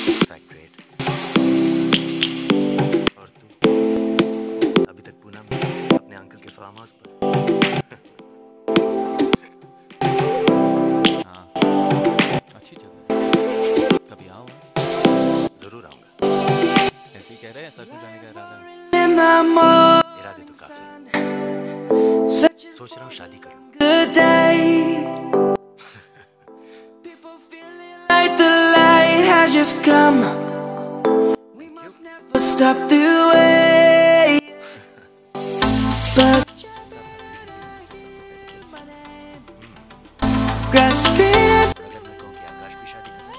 Fact और तू अभी तक पूना में अपने अंकल के फार्म हाउस पर। हाँ, अच्छी जगह। कभी आओ। जरूर आऊंगा। ऐसे ही कह रहे हैं, ऐसा कुछ जाने का इरादा है? इरादे तो काफी हैं। सोच रहा हूँ शादी कर लूं। Just come. We must never stop the way. But grasping it. अगर मैं कहूँ कि आकाश भी शादी कर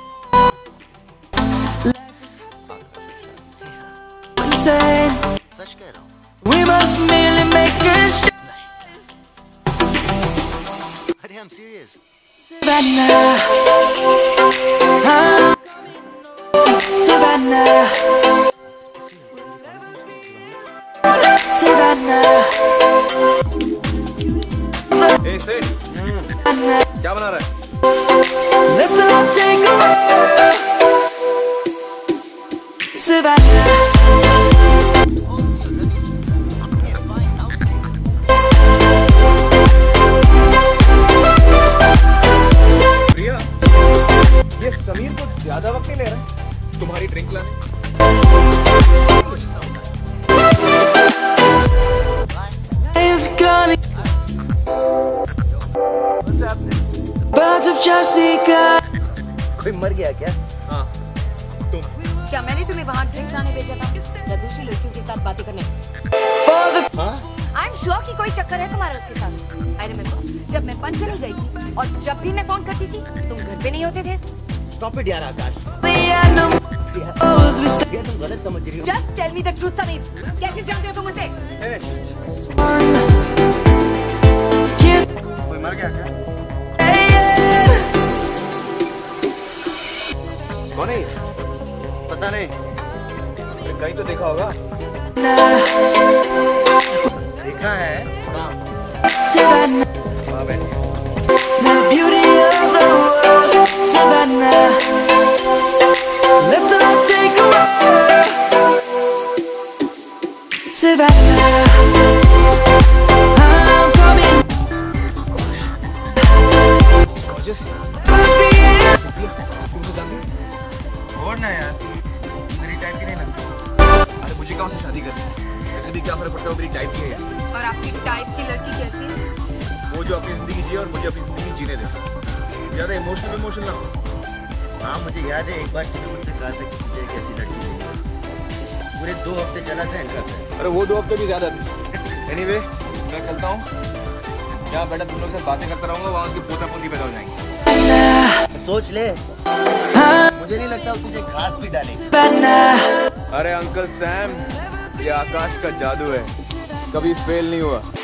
Insane. सच कह रहा हूँ। We must merely make a start. अरे I'm serious. Savannah. Savannah. Savannah. ए सेठ, क्या बना रहा है? Let's all take a walk. Savannah. प्रिया, ये समीर को ज्यादा वक्त नहीं ले रहा है तुम्हारी ड्रिंक लाने। Is gonna. Birds have just begun. कोई मर गया क्या? हाँ, तुम। क्या मैंने तुम्हें वहाँ ड्रिंक लाने भेजा था या दूसरी लड़कियों के साथ बातें करने? हाँ? आई एम श्योर कि कोई चक्कर है तुम्हारा उसके साथ। अरे मेरे को जब मैं पंच चली गई थी और जब भी मैं फोन करती थी तुम घर पे नहीं होते थे। Stop it यार आकाश। तुम गलत समझ रही हो। Just tell me the truth Sameer, कैसे जानते हो तुम मुझे? कोई मर गया क्या? कौन है? पता नहीं। कहीं तो देखा होगा। देखा है? हाँ। वहाँ बैठ के। The beauty of the world, Savannah. Let's all take a walk. Savannah. I'm coming. Gorgeous. तुमसे जानती है? और ना यार, मेरी टाइप की नहीं लगती। अरे मुझे कहाँ से शादी करनी है? वैसे भी क्या फर्क पड़ता है, मेरी टाइप की है यार। और आपकी टाइप की लड़की कैसी है? वो जो अपनी जिंदगी जिए और मुझे अपनी जिंदगी जीने दे। ज़्यादा इमोशनल ना हो। हाँ मुझे याद है एक बार तुमने मुझसे कहा था कि मुझे एक ऐसी लड़की चाहिए। पूरे 2 हफ्ते चला था इनका। अरे वो 2 हफ्ते भी ज़्यादा थे। Anyway, मैं चलता हूँ। क्या बेटा तुम लोग से बातें करता रहूँगा, वहाँ उसके पोता पोती पैदा हो जाएंगे। सोच ले, मुझे नहीं लगता वो तुझे घास भी डालेगी। अरे अंकल सैम, ये आकाश का जादू है, कभी फेल नहीं हुआ।